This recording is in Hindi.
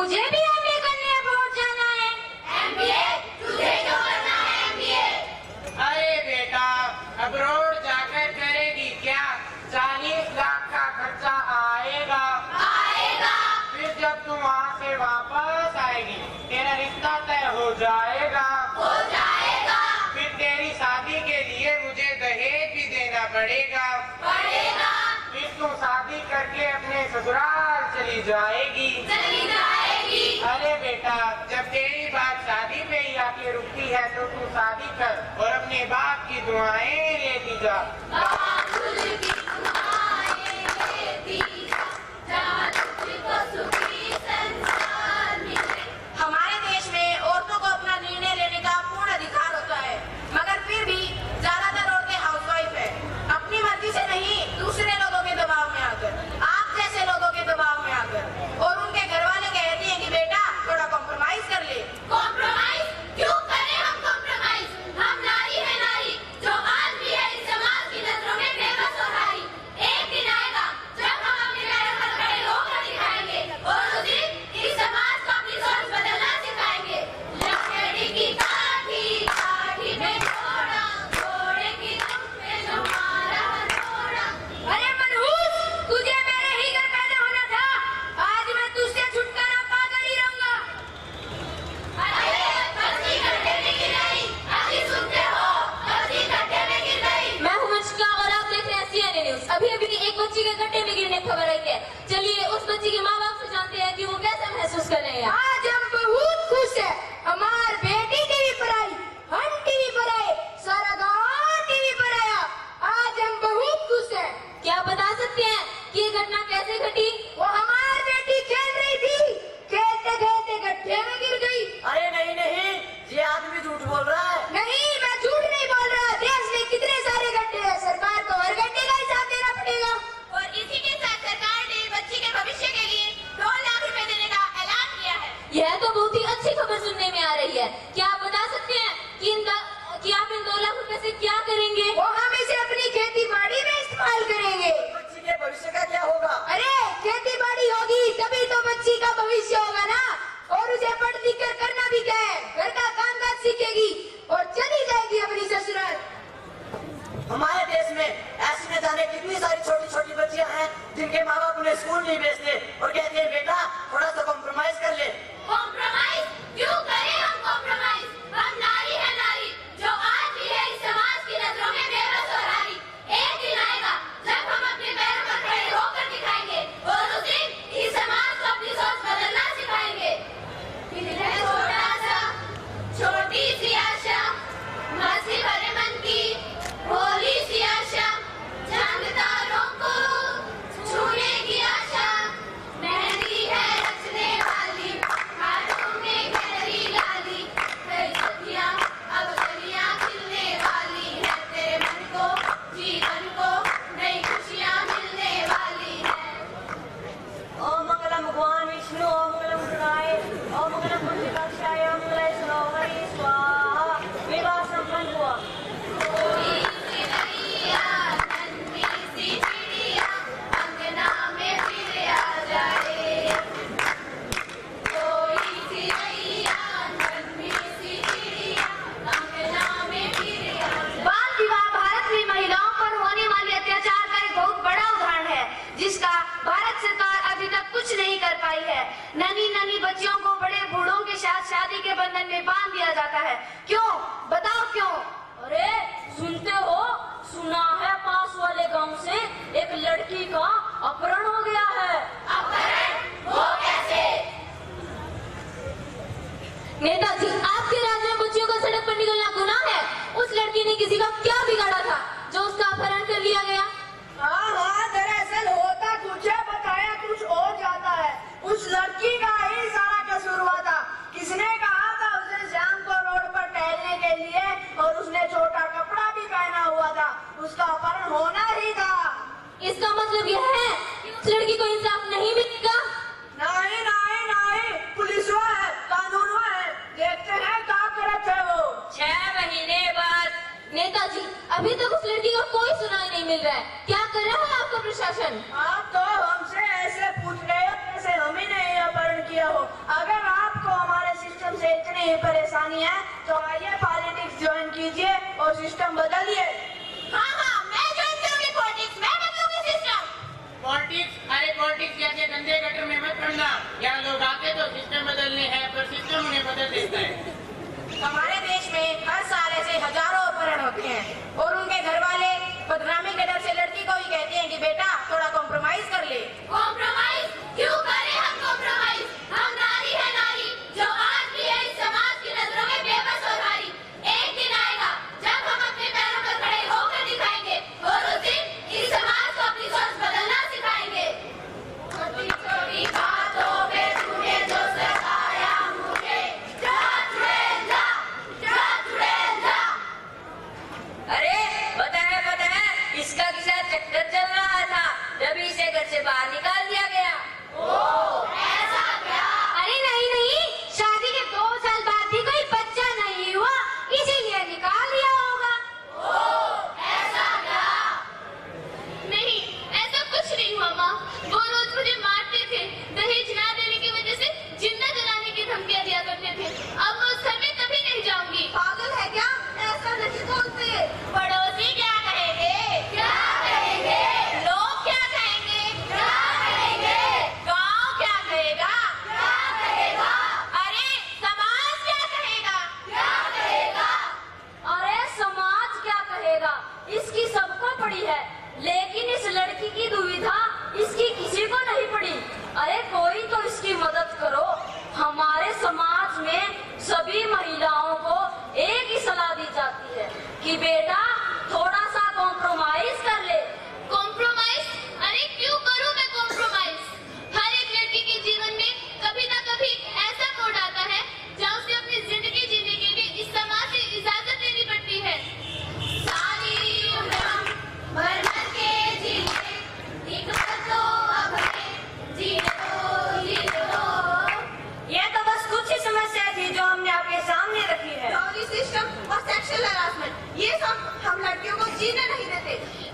मुझे भी एमबीए करने अब्रॉड जाना है। एमबीए? तुझे क्यों करना है एमबीए? अरे बेटा, अब्रॉड जाकर करेगी क्या? 40 लाख का खर्चा आएगा। फिर जब तुम वहाँ से वापस आएगी, तेरा रिश्ता तय हो जाएगा। फिर तेरी शादी के लिए मुझे दहेज भी देना पड़ेगा। फिर तुम शादी करके अपने ससुराल चली जाएगी। अरे बेटा, जब तेरी बात शादी पे ही आके रुकती है तो तू शादी कर और अपने बाप की दुआएं लेती जा। हमारे देश में औरतों को अपना निर्णय लेने का पूर्ण अधिकार होता है, मगर फिर भी ज्यादातर औरतें हाउसवाइफ है। अपनी मर्जी से नहीं, दूसरे लोगों के दबाव में आकर, आप जैसे लोगों के दबाव में आकर। और उनके घर वाले कहते हैं कि बेटा थोड़ा कॉम्प्रोमाइज कर ले। कॉम्प्रोमाइज? क्यों करें हम कॉम्प्रोमाइज? हम नारी है नारी, जो आज भी है इस समाज की नजरों में बेबस और हारी। एक दिन आएगा जब हम अपने पैरों पर खड़े होकर दिखाएंगे और उस दिन इस समाज को अपनी सोच बदलना सिखाएंगे। लकड़ी की काठी काठी में जोड़ा, घोड़े की दुम में जो मारा हथौड़ा। अरे मनहूस, तुझे मेरे ही घर पैदा होना था। आज मैं तुझसे छुटकारा पाकर ही रहूंगा। अरे बच्ची गड्ढे में गिर गई, अभी सुनते हो? बच्ची गड्ढे में गिर गई। मैं हूँ वंशिका और आप देख रहे हैं CNN न्यूज। अभी एक बच्ची के गड्ढे में गिरने की खबर आई है। चलिए उस बच्ची के माँ बाप से जानते हैं कि वो कैसा महसूस कर रहे हैं। आज हम बहुत खुश हैं। हमारी बेटी टीवी पर आई, हम टीवी पर आए, सारा गाँव टीवी पर आया। आज हम बहुत खुश हैं। क्या बता सकते हैं कि ये घटना कैसे घटी? वो हमारी बेटी खेल रही थी, खेलते खेलते गड्ढे में गिर गई। अरे नहीं, ये आदमी झूठ बोल रहा है। नहीं, मैं झूठ नहीं बोल रहा। देश में कितने सारे गड्ढे हैं, सरकार को हर गड्ढे का हिसाब देना पड़ेगा। और इसी के साथ सरकार ने बच्ची के भविष्य के लिए 2 लाख रुपए देने का ऐलान किया है। यह तो बहुत ही अच्छी खबर सुनने में आ रही है। क्या आप बता सकते हैं कि आप इन 2 लाख रुपए से क्या करेंगे? वो हम इसे अपनी खेती बाड़ी में इस्तेमाल करेंगे। बच्ची के भविष्य का क्या होगा? अरे खेती बाड़ी होगी तभी तो बच्ची का भविष्य होगा ना। और उसे पढ़ लिख कर करना भी क्या है, घर का कामकाज सीखेगी और चली जाएगी अपनी ससुराल। हमारे देश में ऐसी न जाने कितनी सारी छोटी छोटी बच्चियां हैं जिनके माँ बाप उन्हें स्कूल नहीं भेजते और कहते हैं बेटा थोड़ा सा कॉम्प्रोमाइज कर ले। कॉम्प्रोमाइज? क्यों करें हम कॉम्प्रोमाइज? हम नारी है नारी, जो आज भी है इस समाज की नजरों में बेबस और हारी। एक दिन आएगा जब हम अपने पैरों पर खड़े होकर दिखाएंगे और उस दिन इस समाज को अपनी सोच बदलना सिखाएंगे। छोटा सा छोटी सी आशा, मस्ती भरे मन की भोली सी आशा, चांद तारों को छूने की आशा। मेहंदी है रचने वाली, हाथों में गहरी लाली, कई सखियां अब कलियां खिलने वाली है। तेरे मन को जीवन को नई खुशियां मिलने वाली है। ओम मंगलम भगवान विष्णु, ओम मंगलम गरुड़ाय, ओम मंगलम पुंडरीकाक्षाय, ओम मंगलाय सरोवरी स्वाहा। विवाह संपन्न हुआ। कोई सी नैया, नन्ही सी चिड़िया, अंगना में फिर आ जाए। कोई सी नैया, नन्ही सी चिड़िया, अंगना में फिर आ जाए। बाल विवाह भारत में महिलाओं पर होने वाले अत्याचार का एक बहुत बड़ा उदाहरण है, जिसका भारत सरकार अभी तक कुछ नहीं कर पाई है। नन्ही नन्ही बच्चियों को बड़े बूढ़ों के साथ शादी के बंधन में बांध दिया जाता है। क्यों? बताओ क्यों? अरे सुनते हो, सुना है पास वाले गांव से एक लड़की का अपहरण हो गया है। अपहरण? वो कैसे? नेताजी, आपके राज्य में बच्चियों का सड़क पर निकलना गुनाह है। उस लड़की ने किसी का क्या बिगाड़ा था जो उसका अपहरण कर लिया गया? हाँ, दरअसल होता कुछ है, बताया कुछ और जाता है। उस लड़की का ही सारा कसूर हुआ था। किसने कहा था उसे शाम को रोड पर टहलने के लिए, और उसने छोटा कपड़ा भी पहना हुआ था। उसका अपहरण होना ही था। इसका मतलब यह है कि उस लड़की को इंसाफ नहीं मिलेगा। नहीं, पुलिस है, कानून है, देखते हैं क्या करते है वो। 6 महीने बाद। नेताजी, अभी तक उस लड़की का कोई सुनाई नहीं मिल रहा है। क्या कर रहा है आपका प्रशासन? आप तो हमसे ऐसे पूछ रहे हो जैसे हम ही ने अपहरण किया हो। ही परेशानी है तो आइए पॉलिटिक्स ज्वाइन कीजिए और सिस्टम बदलिए। हाँ हाँ, मैं ज्वाइन करूंगी पॉलिटिक्स, मैं बदलूंगी सिस्टम। पॉलिटिक्स, अरे पॉलिटिक्स जैसे गंदे गटर में मत पड़ना। यहाँ लोग आते तो सिस्टम बदलने हैं, पर सिस्टम उन्हें बदल देता है। हमारे देश में हर साल ऐसे हजारों अपहरण होते हैं और उनके घर वाले बदनामी के डर से लड़की को ही कहते हैं कि बेटा थोड़ा कॉम्प्रोमाइज कर ले। कॉम्प्रोमाइज क्यों करें हम कॉम्प्रोमाइज? हम नारी है नारी, जो आज भी है इस समाज की नजरों में बेबस और हारी। एक दिन आएगा जब हम अपने पैरों पर खड़े होकर दिखाएंगे और उस दिन इस समाज को अपनी सोच बदलना सिखाएंगे। छोटी छोटी बातों पे तूने जो सताया मुझे, जा चुड़ैल जा, जा चुड़ैल जा। अरे पता है इसका किसा चक्कर चल रहा था, तभी इसे घर से बाहर निकाल दिया गया। ऐसा क्या? अरे नहीं, शादी के 2 साल बाद भी कोई बच्चा नहीं हुआ, इसीलिए निकाल दिया होगा। ऐसा क्या? नहीं, ऐसा कुछ नहीं हुआ माँ। वो रोज मुझे मारते थे, दहेज ना देने की वजह से जिंदा जलाने की धमकियाँ दिया करते थे। अब मैं उस घर में कभी नहीं जाऊंगी। पागल है क्या? ऐसा नहीं बोलते। पड़ोसी क्या कहेंगे? क्या कहेंगे? लोग क्या कहेंगे? क्या कहेंगे? गांव क्या कहेगा? क्या कहेगा? अरे समाज क्या कहेगा? क्या कहेगा? अरे समाज क्या कहेगा, इसकी सबको पड़ी है, लेकिन इस लड़की की दुविधा इसकी किसी को नहीं पड़ी। अरे कोई तो इसकी मदद करो। हमारे समाज में सभी महिलाओं को एक ही सलाह दी जाती है कि बेटा थोड़ा सा कॉम्प्रोमाइज कर ले। कॉम्प्रोमाइज? अरे क्यों करूं मैं कॉम्प्रोमाइज? हर एक लड़की के जीवन में कभी ना कभी ऐसा मोड़ आता है जहाँ उसे अपनी जिंदगी जीने के लिए इस समाज से इजाजत लेनी पड़ती है। सारी उम्र हम भर भर के जीते, निकल तो अब हमें जीने दो। ये तो बस कुछ ही समस्या थी जो हमने आपके सामने रखी है। डॉली सिस्टम और सेक्सुअल हरासमेंट, ये सब हम लड़कियों को जीने नहीं देते।